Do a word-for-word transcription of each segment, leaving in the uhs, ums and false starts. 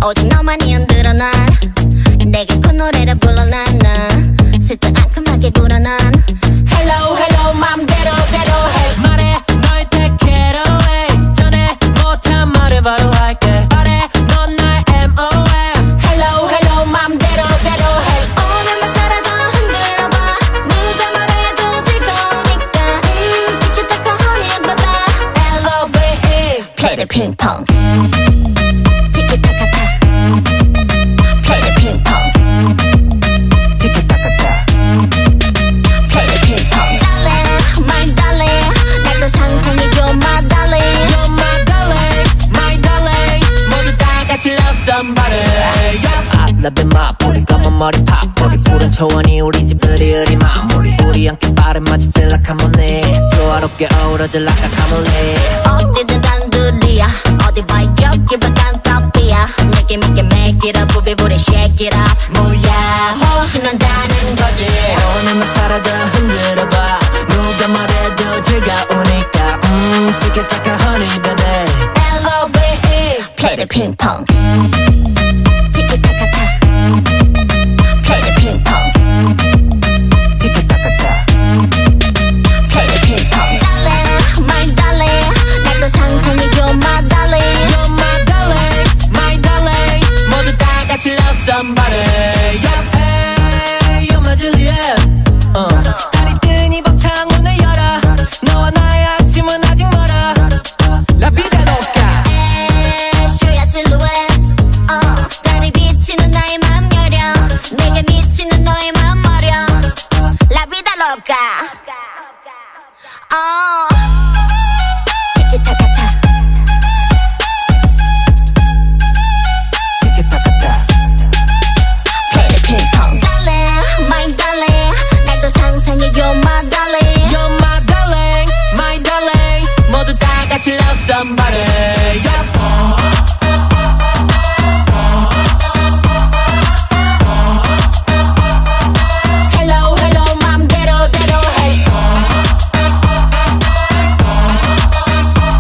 오직 너만이 흔들어 난 내게 그 노래를 불러 난 슬쩍 앙큼하게 불어 난 Hello hello 맘대로 대로 해 말해 널 take it away 전에 못한 말을 바로 할게 말해 넌 날 엠 오 엠 Hello hello 맘대로 대로 해 오늘만 살아도 흔들어봐 누가 말해도 즐거우니까 음 티키타카 honey baby L O V E Play the ping pong Love my 뿌리 검은 머리 팝 우리 푸른 초원이 우리 집 으리으리 마무리 우리 함께 빠른 맛이 feel like harmony 조화롭게 어우러질 like a camel 어디든 단둘이야 어디 봐 여기보단 top 이야 느낌 있게 make it up 부비부리 shake it up 뭐야 신난다는 거지 오늘만 살아도 흔들어봐 누가 말해도 즐거우니까 음 티키타카 honey baby L O V E Play the ping pong Somebody, yeah, hey, you're my Juliet. Uh, 달이 뜨니 벅창문을 열어. 너와 나의 아침은 아직 멀어. La vida loca. 슈야 실루엣. 어, 달이 비치는 나의 맘 여려. 내게 미치는 너의 맘 머려. La vida loca. 어, 티키타카타. Somebody, yeah. Hello, hello, 맘대로 대로 해.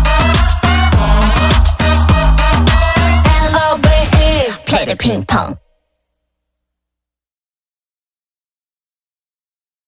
L O V E Play the ping pong.